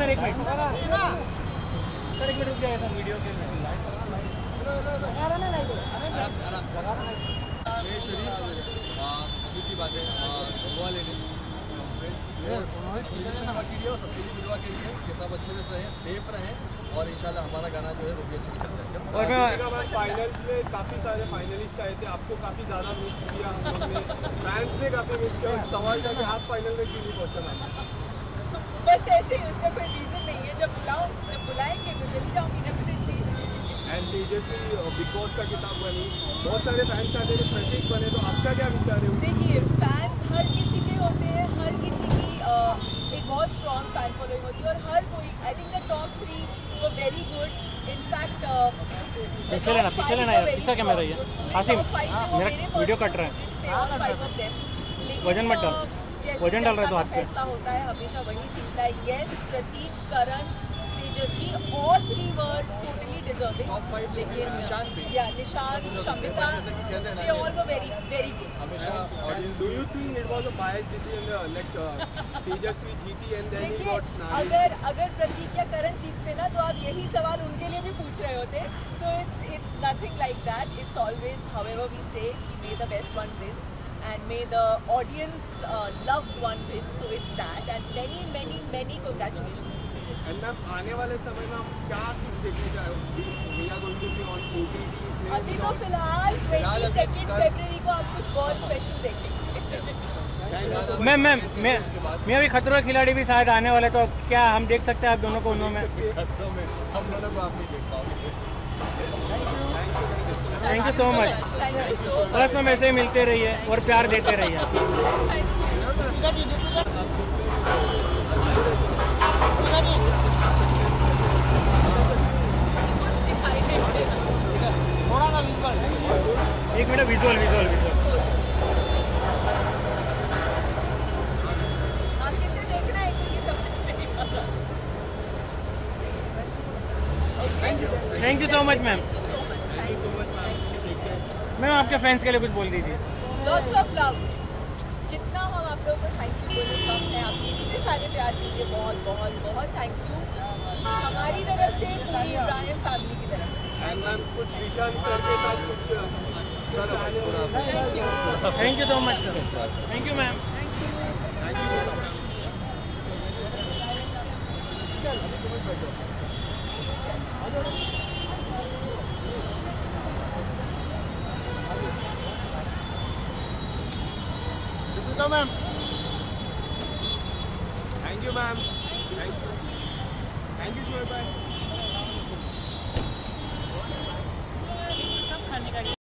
Sir एक minute रुक जाएगा सर वीडियो के दूसरी बात है दुआ लेने सबके लिए दुआ के लिए कि सब अच्छे से रहें, सेफ रहें और इंशाल्लाह हमारा गाना जो है वो भी अच्छे से चल जाएगा। और फाइनल्स में काफ़ी सारे फाइनलिस्ट आए थे, आपको काफ़ी ज़्यादा मिस किया हम लोग ने, फैंस ने काफ़ी मिस किया। सवाल था कि आप फाइनल में क्यों नहीं पहुँचना? बस ऐसे ही, उसका कोई रीज़न नहीं है। जब बुलाएंगे तो चली जाऊँगी definitely. And Tejasswi Bigg Boss का किताब बनी, बहुत सारे फैंस आते थे, प्रतीक बने, तो आपका क्या विचार है? देखिए फैंस हर किसी के होते हैं, हर किसी की एक बहुत स्ट्रॉन्ग फैन फॉलोइंग होती है और हर कोई, I think the top 3 were very good. In fact पीछे लेना यार, पीछे क्या मेरा ये आसिम मेरा वीडियो कट रहा है, वजन मत डाल, वजन डाल रहा है तो हाथ पे। फैसला होता है हमेशा वही जीतता है। Yes, Prateek, Karan, Tejasswi, all 3 were totally deserving, लेकिन Nishant, Shamita, they all were very very good. हमेशा audience Do you think it was a biased decision, like Tejasswi जीती and then he got नानी? अगर प्रतीक या करण जीतते ना तो आप यही सवाल उनके लिए भी पूछ रहे होते। So it's nothing like that. It's always however we say कि may the best one win and may the audience loved one win. So it's that and many congratulations to Tejas. And ma'am आने वाले समय में हम क्या कुछ देखने जा रहे हैं? We are going to see on OTT. अभी तो फिलहाल 22 फरवरी को आप कुछ बहुत स्पेशल देखेंगे। मैम मैं अभी खतरों के खिलाड़ी भी शायद आने वाले, तो क्या हम देख सकते हैं आप दोनों को उन्होंने? खतरों में हम दोनों को आप नहीं देख पाओगे। Thank you so much. Plus में ऐसे ही मिलते रहिए और प्यार देते रहिए। एक मिनट विजुअल किसे देखना है तो ये समझ नहीं आता। Thank you so much ma'am. Ma'am आपके फैंस के लिए कुछ बोल दीजिए। Lots of love. जितना हम आप लोगों को थैंक यू बोले कम है। आपके इतने सारे प्यार के लिए बहुत थैंक यू हमारी तरफ से, पूरी इब्राहिम फैमिली की तरफ से। And मैम कुछ ईशान सर के साथ कुछ thank you so much sir. Thank you ma'am. Ma'am thank you ma'am, thank you Shoaib भाई।